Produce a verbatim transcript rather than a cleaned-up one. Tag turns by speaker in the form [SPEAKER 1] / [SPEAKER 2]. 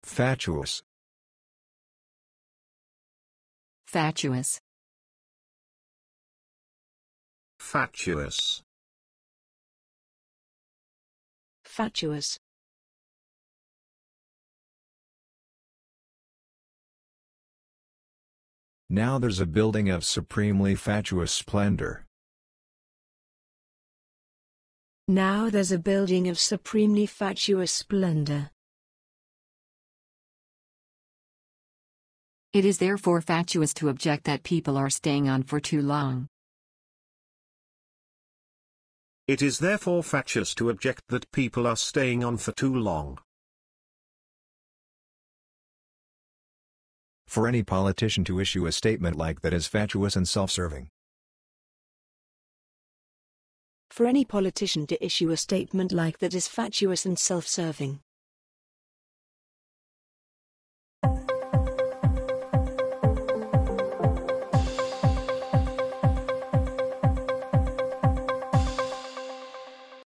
[SPEAKER 1] Fatuous.
[SPEAKER 2] Fatuous.
[SPEAKER 3] Fatuous.
[SPEAKER 4] Fatuous.
[SPEAKER 1] Now there's a building of supremely fatuous splendor.
[SPEAKER 4] Now there's a building of supremely fatuous splendor.
[SPEAKER 2] It is therefore fatuous to object that people are staying on for too long.
[SPEAKER 3] It is therefore fatuous to object that people are staying on for too long.
[SPEAKER 1] For any politician to issue a statement like that is fatuous and self-serving.
[SPEAKER 4] For any politician to issue a statement like that is fatuous and self-serving.